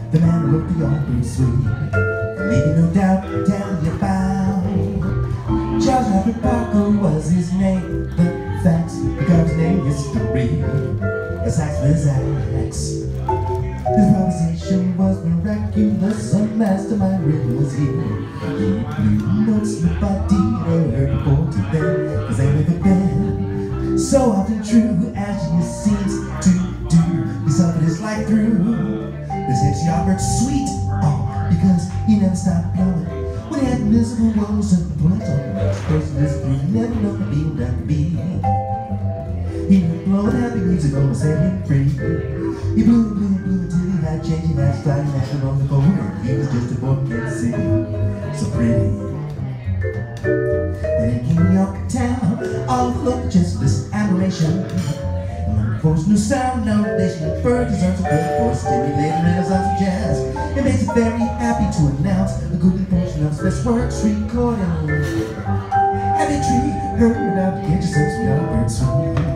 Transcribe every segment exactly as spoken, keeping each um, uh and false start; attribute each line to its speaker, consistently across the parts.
Speaker 1: the man who wrote the Aubrey Suite, leaving no doubt to tell you about. Charles Robert Parker was his name. The facts become his name history. As Axe was Axe. His improvisation was miraculous. A mastermind really was he. He blew notes nobody ever heard before today, cause they never been so often true as he seems to do. He suffered his life through this H Robert Suite, oh, because he never stopped blowing. When he had miserable woes and points on the next person is through, never know the beat that beat. He would blow happy music on the set him free. He blew, blew, blew until he had change. He had flying action on the board, and he was just a boy in the city. So pretty. Then in King York town, all the local just this admiration. And folks new sound, no nation of bird deserves a good for stimulating renaissance of jazz. It makes it very happy to announce a good portion of his best works recording. Every tree heard out to get yourself some yellow sweet.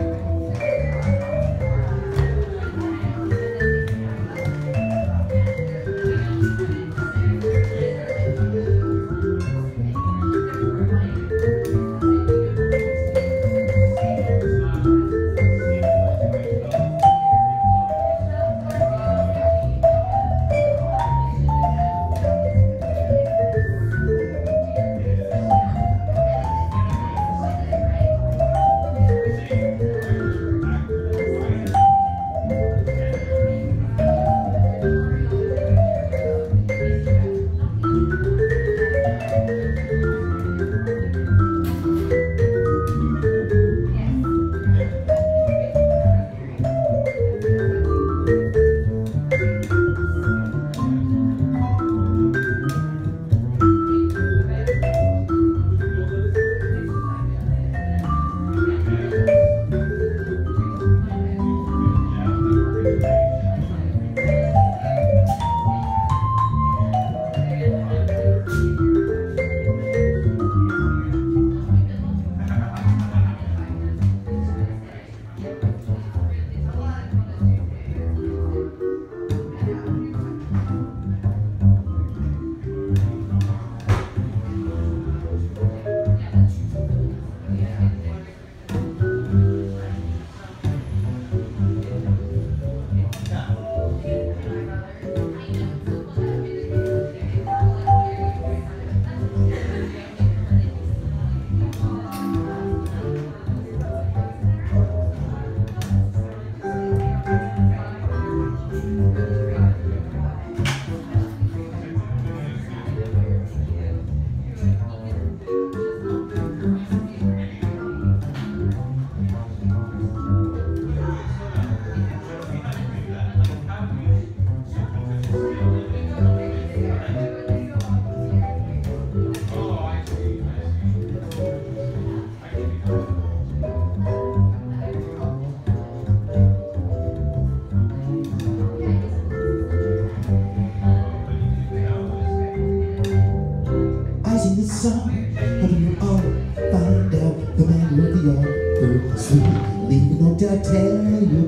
Speaker 1: Leaving no doubt tell you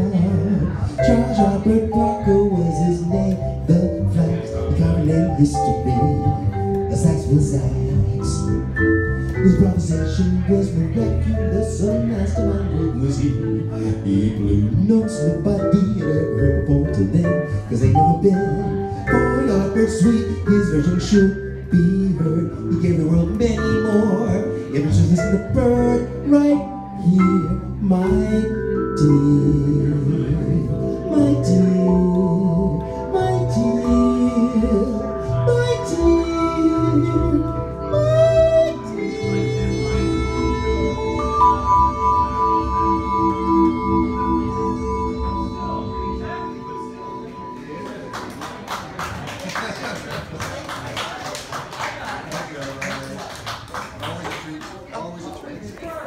Speaker 1: about. Charles Robert Parker was his name. The flags, the carbonate history. A sax was Axe. His improvisation was miraculous. A mastermind was he. He blew notes nobody had ever heard before to them, cause they never been for Robert Suite. His version should be heard. He gave the world many more. If you just listen to Bird right here, my dear, my dear, my dear, my dear, my dear.
Speaker 2: Always a treat.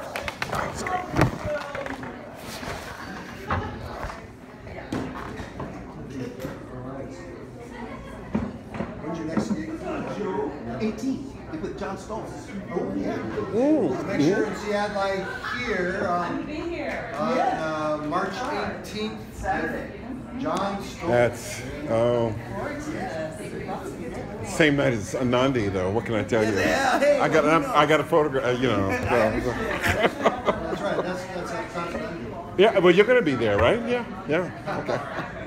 Speaker 2: When's your next gig? eighteenth. With John Stone. Oh, yeah.
Speaker 3: Ooh.
Speaker 2: Make sure and see Adlai here on,
Speaker 4: I'm gonna be here.
Speaker 2: on uh, March eighteenth.
Speaker 4: Saturday.
Speaker 2: John Stoltz.
Speaker 3: That's, oh. Same night as Anandi, though. What can I tell you?
Speaker 2: Yeah, hey,
Speaker 3: I got,
Speaker 2: what do you know?
Speaker 3: I got a photograph. Uh, you know. So.
Speaker 2: That's right. That's that's a continental.
Speaker 3: Yeah. Well, you're going to be there, right? Yeah. Yeah. Okay.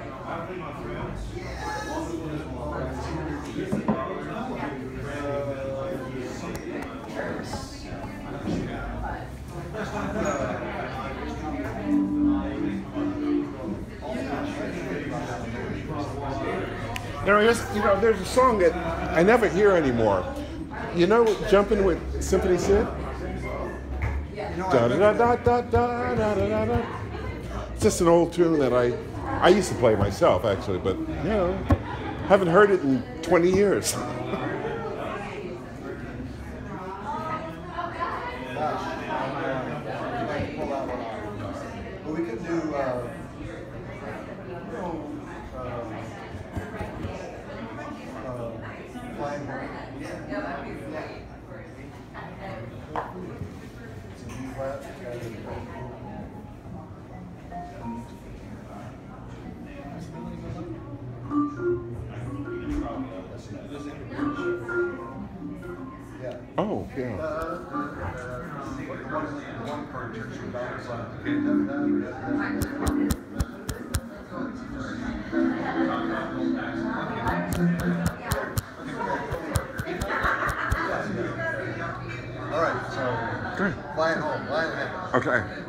Speaker 3: You know, there's, you know, there's a song that I never hear anymore. You know, Jumping with Symphony Sid? Da, da, da, da, da, da, da, da, da. It's just an old tune that I, I used to play myself, actually, but, you know, haven't heard it in twenty years.
Speaker 2: Gosh. Pull that one off. But we could do, uh, you know, uh, Flying Horse. Yeah, that'd be great. It's a B flat. Yeah.
Speaker 3: Oh, yeah.
Speaker 2: One part section about all right, so
Speaker 3: Good.
Speaker 2: fly it home, fly it home.
Speaker 3: Okay.